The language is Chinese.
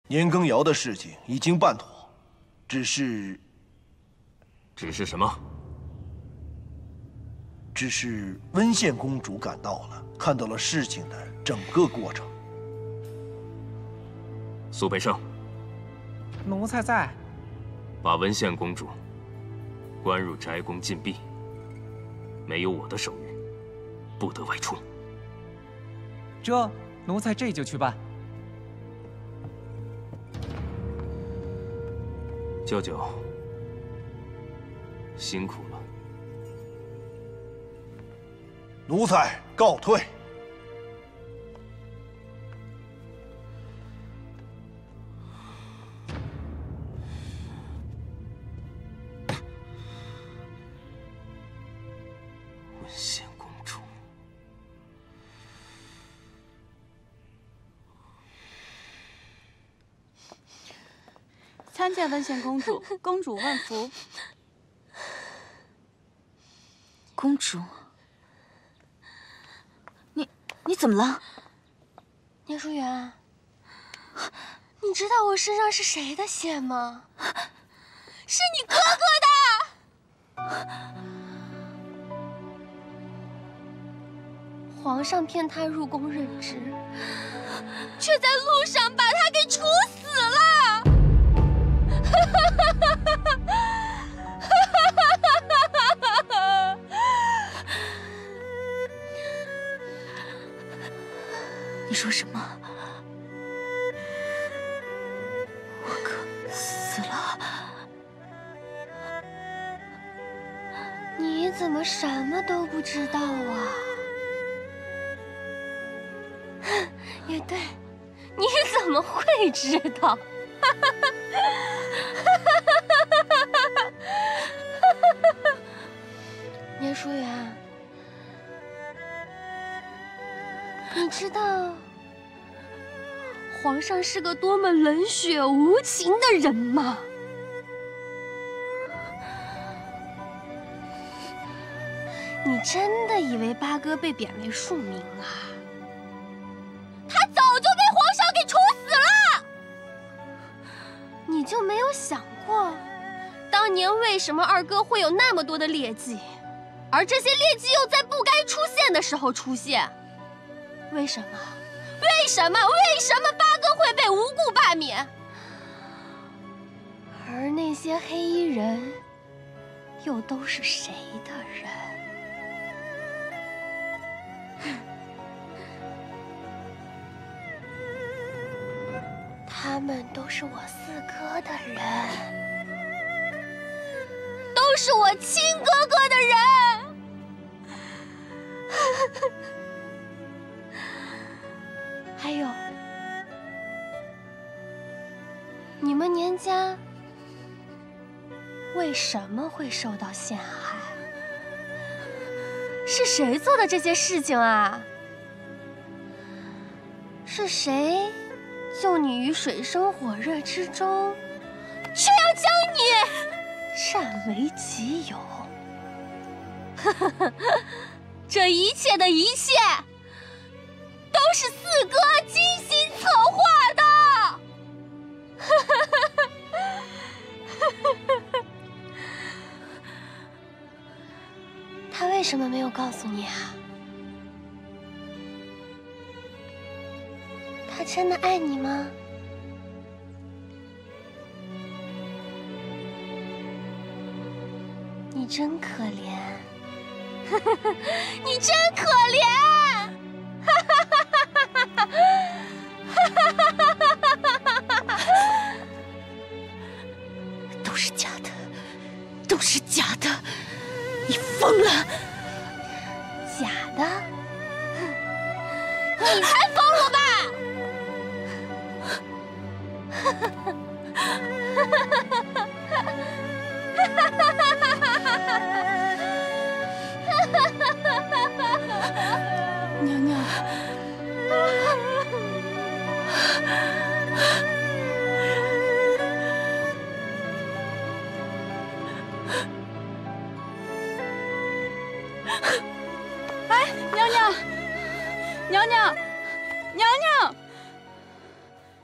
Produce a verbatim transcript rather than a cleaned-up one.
年羹尧的事情已经办妥，只是…… 只是什么？ 只是温县公主赶到了，看到了事情的整个过程。 苏培盛， 奴才在。 把温县公主关入宅宫禁闭，没有我的手谕，不得外出。 这，奴才这就去办。 舅舅，辛苦了。 奴才告退。 温县公主， 参见温县公主，公主万福。 公主。 你怎么了， 聂书媛？你知道我身上是谁的血吗？是你哥哥的！皇上骗他入宫任职，却在路上把他给处死了。 你说什么？我哥死了？ 你怎么什么都不知道啊？也对，你怎么会知道？聂书媛，你知道皇上是个多么冷血无情的人吗？你真的以为八哥被贬为庶民啊？他早就被皇上给处死了！你就没有想过，当年为什么二哥会有那么多的劣迹，而这些劣迹又在不该出现的时候出现？为什么？为什么？为什么八哥会被无故罢免？而那些黑衣人，又都是谁的人？他们都是我四哥的人，都是我亲哥哥的人。还有，你们年家为什么会受到陷害？是谁做的这些事情啊？是谁救你于水深火热之中，却要将你占为己有？这一切的一切，都是四哥精心策划的。他为什么没有告诉你啊？他真的爱你吗？你真可怜，你真可怜。 都是假的，都是假的，你疯了！ 假的？你才疯了吧！ 娘娘。 哎，娘娘，娘娘。